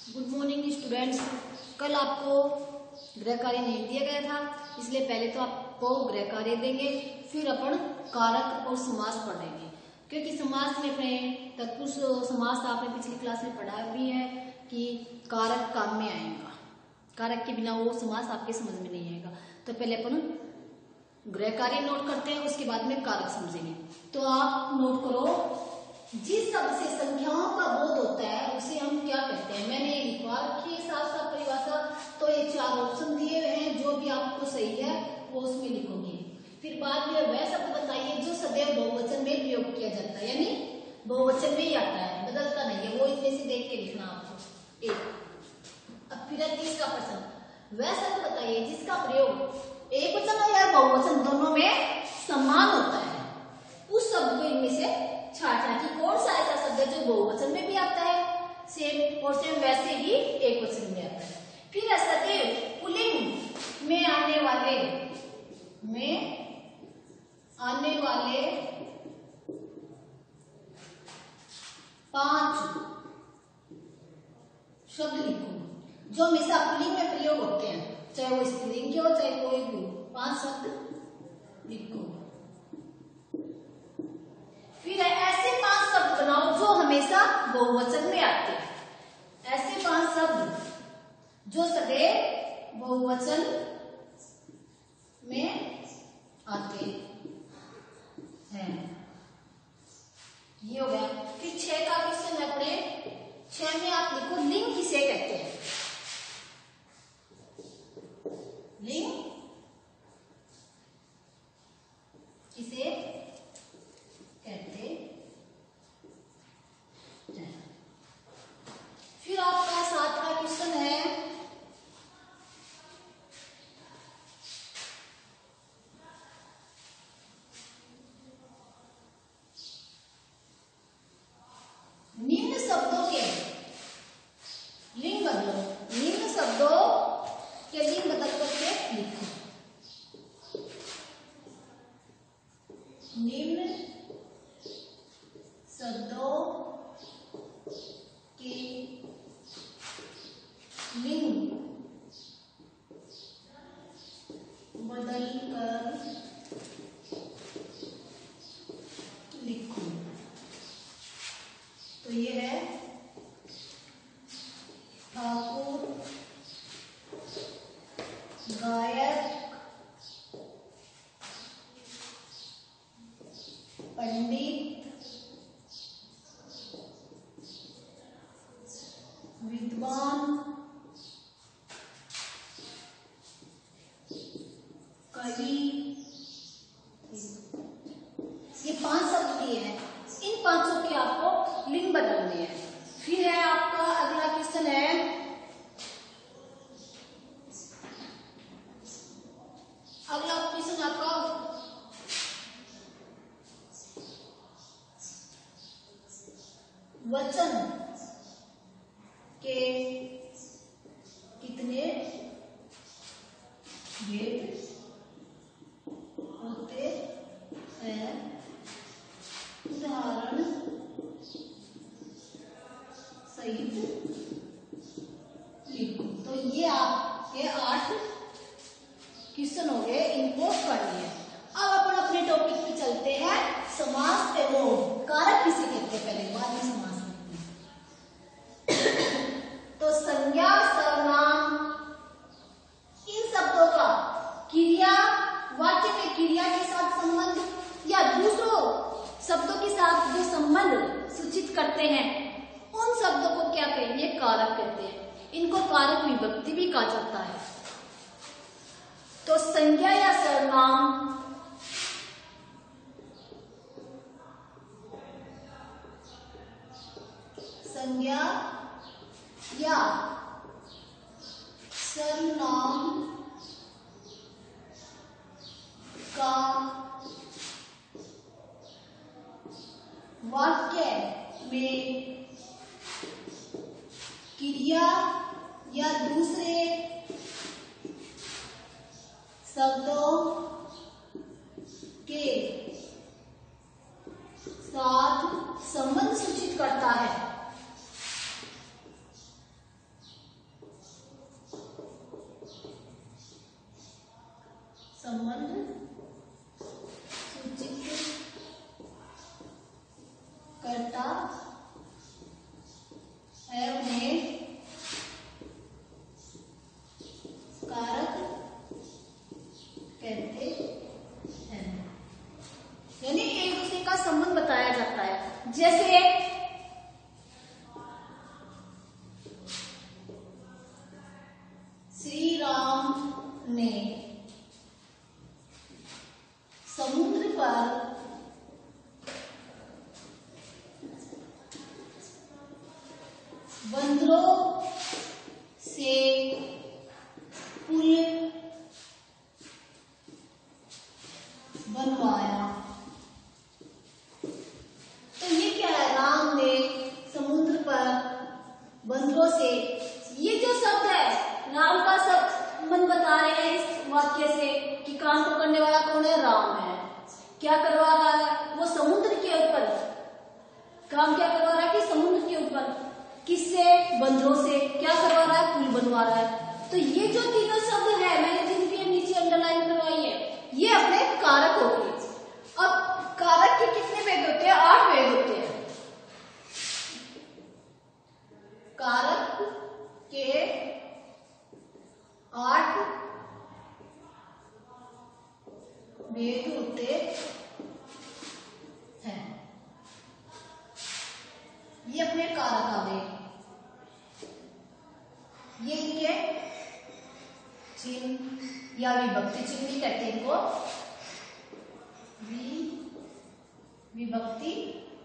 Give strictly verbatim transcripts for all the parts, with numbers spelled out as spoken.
Good morning students. कल आपको गृह कार्य नहीं दिया गया था, इसलिए पहले तो आपको गृह कार्य देंगे, फिर अपन कारक और समास पढ़ेंगे। क्योंकि समास में अपने तत्पुरुष समास आपने पिछली क्लास में पढ़ा भी है कि कारक काम में आएगा, कारक के बिना वो समास आपके समझ में नहीं आएगा। तो पहले अपन गृह कार्य नोट करते हैं, उसके बाद में कारक समझेंगे। तो आप नोट करो, जिस शब्द से संख्याओं का बोध होता है उसे हम क्या कहते हैं। मैंने ये लिखवा रखी है साफ साफ परिभाषा। तो ये चार ऑप्शन दिए हुए हैं, जो भी आपको सही है वो उसमें लिखोगे। फिर बाद में वह शब्द बताइए जो सदैव बहुवचन में प्रयोग किया जाता है, यानी बहुवचन में ही आता है, बदलता नहीं है। वो इसमें से देख के लिखना आपको। एक अब फिर तीसरा प्रश्न, वह शब्द बताइए जिसका प्रयोग एक वचन और या बहुवचन दोनों में समान होता है। उस शब्द को इनमें से छांटना कि कौन सा ऐसा शब्द है जो बहुवचन में भी आता है सेम और सेम वैसे ही एक वचन में आता है। फिर सदैव पुल्लिंग में आने वाले में आने वाले पांच शब्द लिखो जो हमेशा पुल्लिंग में प्रयोग होते हैं, चाहे वो स्त्रीलिंग के हो चाहे कोई भी। पांच शब्द लिखो। फिर ऐसे पांच शब्द बनाओ जो हमेशा बहुवचन में आते हैं। ऐसे पांच शब्द जो सदैव बहुवचन में आते हैं। ये हो गया। फिर छह का क्वेश्चन है अपने। छह में आप लिखो लिंग किसे कहते हैं। लिंग किसे कहते हैं। फिर आपका सात का क्वेश्चन है, निम्न शब्दों के लिंग बदलो। निम्न शब्दों के लिंग बदल करके लिखो। निम्न शब्दों के लिंग बदल कर लिखो। तो ये है ठाकुर, गायक, पंडित, विद्वान, कवि। ये पांच शब्द दिए हैं, इन पांचों के आपको लिंग बदलने हैं। फिर है आपका अगला क्वेश्चन है, अगला क्वेश्चन आपका वचन के कितने भेद होते हैं, उदाहरण सहित लिखो। तो ये आपके आठ क्वेश्चन हो गए, इनको पढ़िए। अब अपन अपने टॉपिक पे चलते हैं, समास एवं कारक किसे कहते हैं। पहले बाद में समास। तो संज्ञा, सर्वनाम, इन शब्दों का क्रिया, वाक्य में क्रिया के साथ संबंध या दूसरों शब्दों के साथ जो संबंध सूचित करते हैं, उन शब्दों को क्या कहेंगे, कारक कहते हैं। इनको कारक विभक्ति भी कहा जाता है। तो संज्ञा या सर्वनाम संज्ञा या सर्वनाम का वाक्य में क्रिया या दूसरे शब्दों के साथ संबंध सूचित करता है। संबंध सूचित करता है उन्हें कारक कहते हैं। यानी एक दूसरे का संबंध बताया जाता है। जैसे श्री राम ने समुद्र पर बंदरों से पुल बनवाया। तो ये क्या है, राम ने समुद्र पर बंदरों से, ये जो शब्द है राम का शब्द मन बता रहे हैं इस वाक्य से कि काम को करने वाला कौन है, राम है। क्या करवा रहा है वो, समुद्र के ऊपर काम क्या करवा रहा है कि समुद्र के ऊपर, किससे, बंदरों से। क्या करवा रहा है, पुल बनवा रहा है। तो ये जो तीनों शब्द है मैंने जिनके नीचे अंडरलाइन करवाई है, ये अपने कारक हो गए। अब कारक के कितने भेद होते हैं, आठ भेद होते हैं। कारक के आठ भेद होते हैं। ये अपने कारक आ गए। ये इनके चिन्ह या विभक्ति चिन्ह भी कहते हैं इनको, विभक्ति।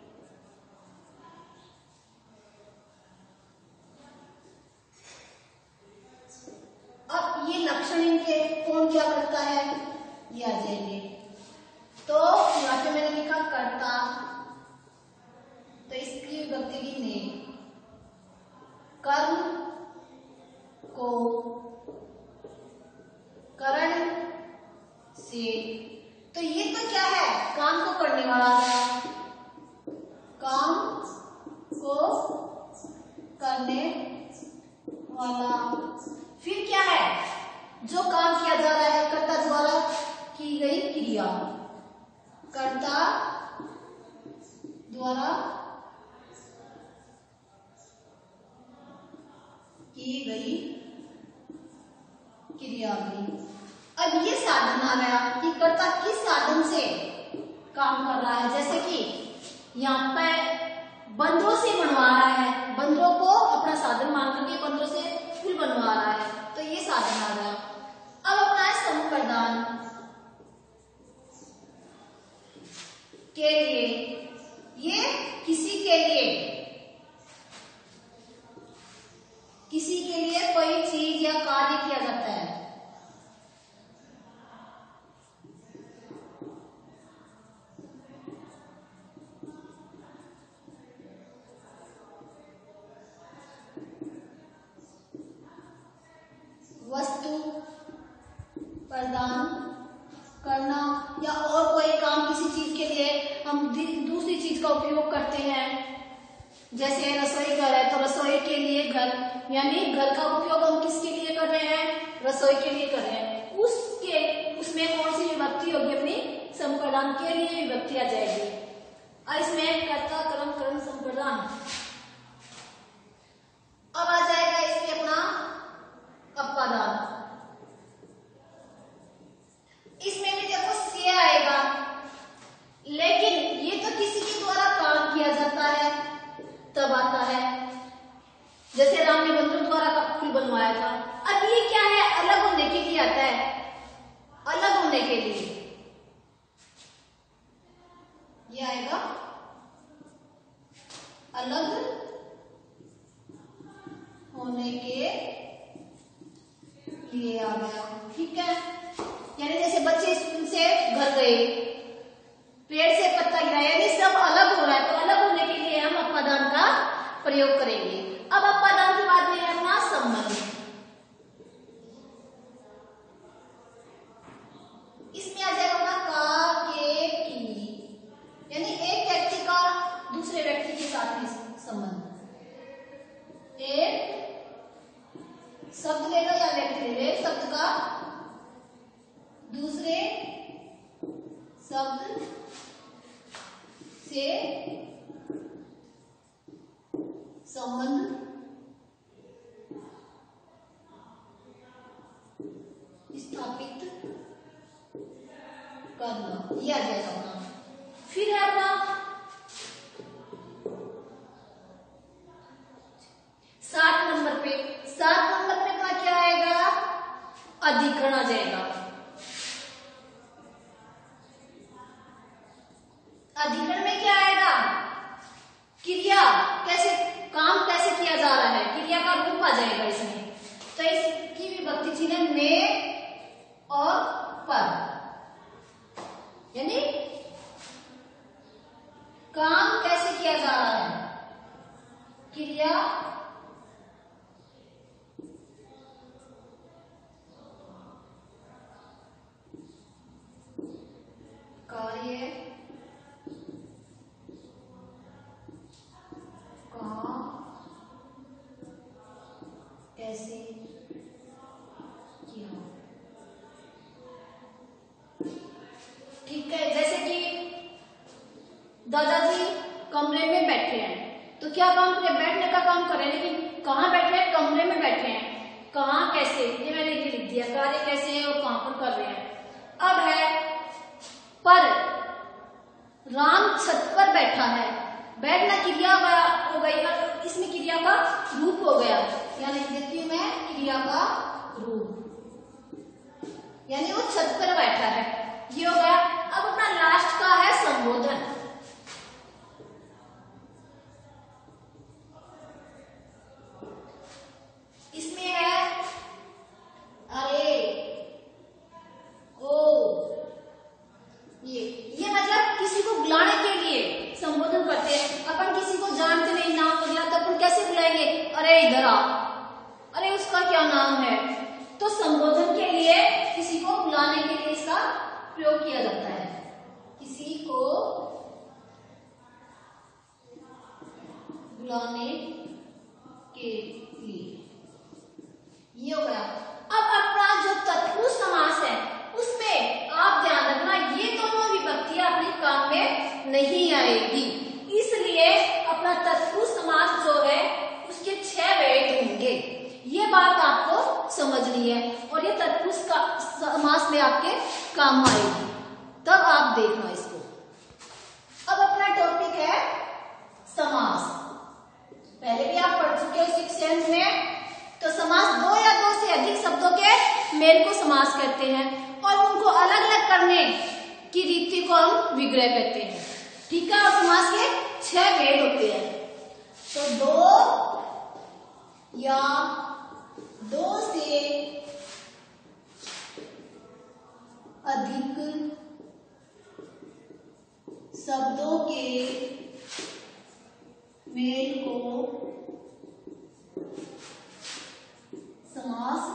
अब ये लक्षण इनके कौन क्या करता है ये आ जाएंगे। तो यहाँ पे मैंने लिखा कर्ता, तो इसकी विभक्ति की ने, कर्म को करण से। तो ये तो क्या है, काम को करने वाला है, काम को करने वाला। फिर क्या है, जो काम किया जा रहा है कर्ता द्वारा की गई क्रिया, कर्ता द्वारा की गई क्रिया भी। अब ये साधन आ गया कि कर्ता किस साधन से काम कर रहा है। जैसे कि यहाँ पे बंदरों से बनवा रहा है, बंदरों को अपना साधन मान करके बंदरों से पुल बनवा रहा है, तो ये साधन आ गया। अब अपना है संप्रदान के लिए, ये किसी के लिए, किसी के लिए कोई चीज या कार्य किया जाता है। वस्तु प्रदान करना या और कोई काम, किसी चीज के लिए हम दूसरी चीज का उपयोग करते हैं। जैसे रसोई घर है तो रसोई के लिए घर, यानी घर का उपयोग हम किसके लिए कर रहे हैं, रसोई के लिए कर रहे हैं। उसके उसमें कौन सी विभक्ति होगी, अपनी संप्रदान के लिए विभक्ति आ जाएगी। और इसमें कर्ता कर्म कर्म संप्रदान। अब आ जाएगा इसमें अपना अपादान। इसमें भी देखो से आएगा, लेकिन ये तो किसी के द्वारा काम किया जाता है तब आता है। जैसे राम ने बंदरों द्वारा का पुल बनवाया था। अब ये क्या है, अलग होने के लिए आता है, अलग होने के लिए ये आएगा, अलग होने के लिए आ गया। ठीक है, यानी जैसे बच्चे स्कूल से घर गए, पेड़ से पत्ता गिरा, यानी सब अलग हो रहा है, तो अलग होने के लिए हम अपादान का प्रयोग करेंगे। अब अपादान के बाद में अपना संबंध। इसमें आ जाएगा अपना का, के, की, यानी एक व्यक्ति का दूसरे व्यक्ति के साथ में संबंध। एक शब्द लेगा या व्यक्ति ले, शब्द का दूसरे शब्द से संबंध स्थापित करना, ये आ जाएगा अपना। फिर है अपना सात नंबर पे, सात नंबर पे का क्या आएगा, अधिकरण आ जाएगा। अधिकरण में क्या आएगा, क्रिया कैसे, काम कैसे किया जा रहा है, क्रिया का रूप आ जाएगा इसमें। तो इसकी विभक्ति चिन्ह है में और पर, यानी काम कैसे किया जा रहा है, क्रिया कार्य कैसे किया, ठीक है। जैसे कि दादाजी कमरे में बैठे हैं, तो क्या काम करें, बैठने का काम करें, लेकिन कहाँ बैठे हैं, कमरे में बैठे हैं। कहाँ कैसे, ये मैंने ये लिख दिया, कार्य कैसे है और कहाँ पर कर रहे हैं। अब है पर, राम छत पर बैठा है, बैठना क्रिया हो गई, इसमें क्रिया का रूप हो गया, यानी लिख देती हूं मैं क्रिया का रूप, यानी वो छत पर बैठा है, ये हो गया। अब अपना लास्ट का है संबोधन। इसमें है अरे, ओ, ये ये मतलब किसी को बुलाने के लिए संबोधन करते हैं। अपन किसी को जानते नहीं, नाम वगैरह, तो अपन कैसे बुलाएंगे, अरे इधर आ, अरे उसका क्या नाम है। तो संबोधन के लिए, किसी को बुलाने के लिए इसका प्रयोग किया जाता है, किसी को बुलाने के लिए, ये हो गया। अब अपना जो तत्पुरुष समास है उसमें आप ध्यान रखना, ये दोनों विभक्तियां अपने काम में नहीं आएगी, इसलिए अपना तत्पुरुष समास जो है उसके छह भेद होंगे, ये बात आपको समझनी है, और ये तत्पुरुष का समास में आपके काम आएगी, तब आप देखना इसको। अब अपना टॉपिक है समास, पहले भी आप पढ़ चुके हो सिक्स सेंस में। तो समास दो या दो से अधिक शब्दों के मेल को समास कहते हैं, और उनको अलग अलग करने की रीति को हम विग्रह कहते हैं, ठीक है। और समास के छह भेद होते हैं, तो दो या दो से अधिक शब्दों के मेल को समास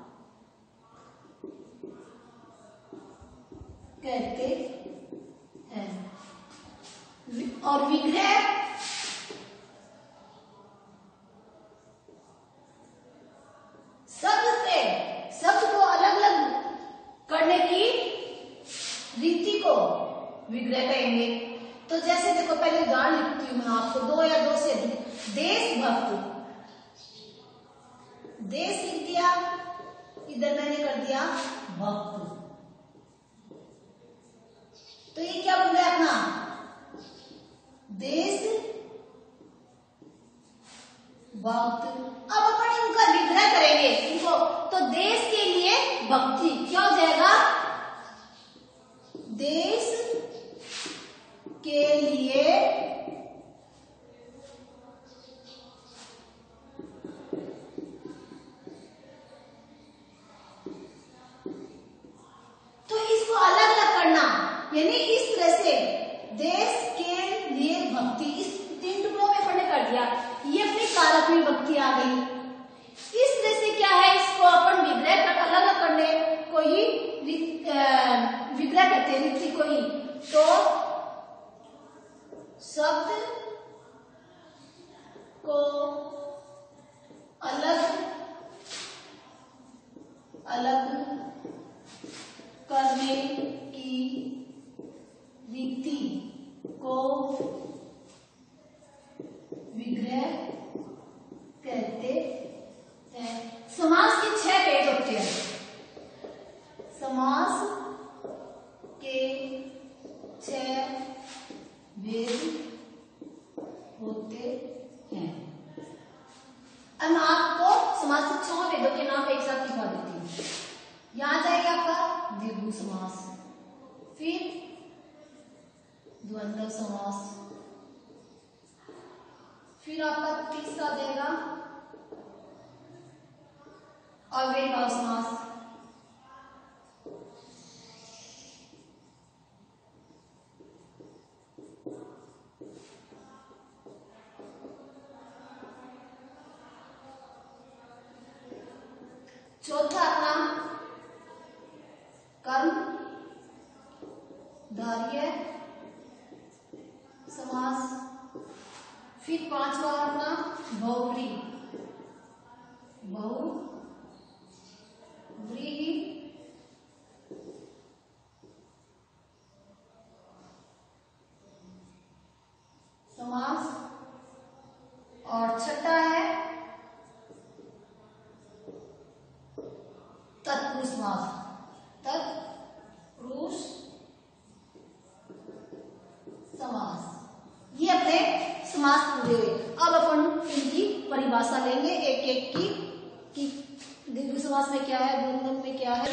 कहते हैं। और विग्रह शब्द से शब्द को अलग अलग करने की रीति को विग्रह कहेंगे। तो जैसे देखो, पहले उदाहरण लिखती हूं मैं आपको, दो या दो से अधिक, देशभक्त, देश लिख दिया, इधर मैंने कर दिया भक्त, तो ये क्या बन गया अपना देश भक्त। अब अपन इनका विग्रह करेंगे इनको, तो देश के लिए भक्ति क्या हो जाएगा, देश के लिए तो इसको अलग अलग करना, यानी इस तरह से देश के लिए भक्ति, इस तीन टुकड़ों में पढ़ने कर दिया, ये अपनी कारक में भक्ति आ गई। इस तरह से क्या है, इसको अपन विग्रह कर, अलग अलग करने को ही विग्रह कहते हैं, रीति को ही। तो शब्द को अलग अलग करने की यहाँ आपको समास छह वेदों के नाम एक साथ लिखवा देती हूँ। यहाँ जाएगा आपका द्विगु समास, फिर द्वंद्व समास, फिर आपका तीसरा देगा अव्ययीभाव समास, चौथा अपना कर्म धार्य समास, फिर पांचवा अपना बहुव्रीहि, बहुव्रीहि समास, और छठा है तत्पुरुष समास, तत्पुरुष समास। ये अपने समास पूरे हुए। अब अपन इनकी परिभाषा लेंगे एक एक की कि द्विगु समास में क्या है, द्वंद्व में क्या है।